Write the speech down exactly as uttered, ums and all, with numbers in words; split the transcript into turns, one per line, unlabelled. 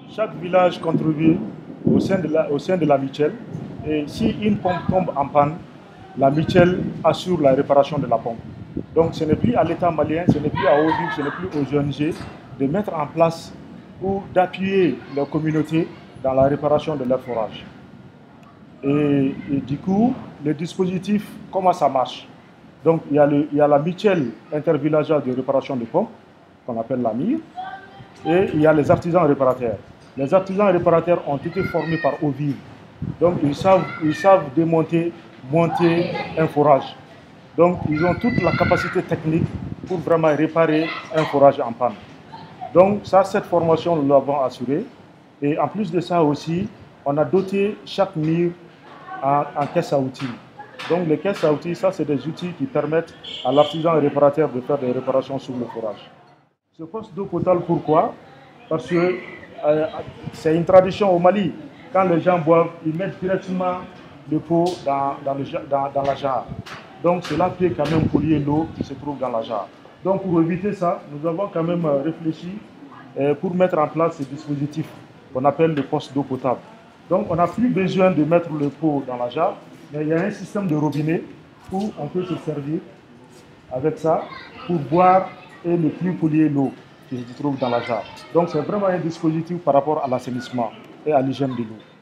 chaque village contribue au sein de la, au sein de la mutuelle. Et si une pompe tombe en panne, la mutuelle assure la réparation de la pompe. Donc ce n'est plus à l'État malien, ce n'est plus à O V I P, ce n'est plus aux O N G de mettre en place ou d'appuyer les communautés dans la réparation de leurs forages. Et, et du coup, le dispositif, comment ça marche? Donc il y a, le, il y a la mutuelle intervillageoise de réparation de pompes, qu'on appelle la M I R, et il y a les artisans réparateurs. Les artisans réparateurs ont été formés par O V I V. Donc ils savent, ils savent démonter, monter un forage. Donc ils ont toute la capacité technique pour vraiment réparer un forage en panne. Donc ça, cette formation, nous l'avons assurée. Et en plus de ça aussi, on a doté chaque M I R en, en caisse à outils. Donc les caisses à outils, ça c'est des outils qui permettent à l'artisan réparateur de faire des réparations sur le forage. Ce poste d'eau potable, pourquoi? Parce que euh, c'est une tradition au Mali. Quand les gens boivent, ils mettent directement le pot dans, dans, le, dans, dans la jarre. Donc cela peut quand même polluer l'eau qui se trouve dans la jarre. Donc pour éviter ça, nous avons quand même réfléchi euh, pour mettre en place ce dispositif qu'on appelle le poste d'eau potable. Donc on n'a plus besoin de mettre le pot dans la jarre, mais il y a un système de robinet où on peut se servir avec ça pour boire et ne plus polluer l'eau qui se trouve dans la jarre. Donc c'est vraiment un dispositif par rapport à l'assainissement et à l'hygiène de l'eau.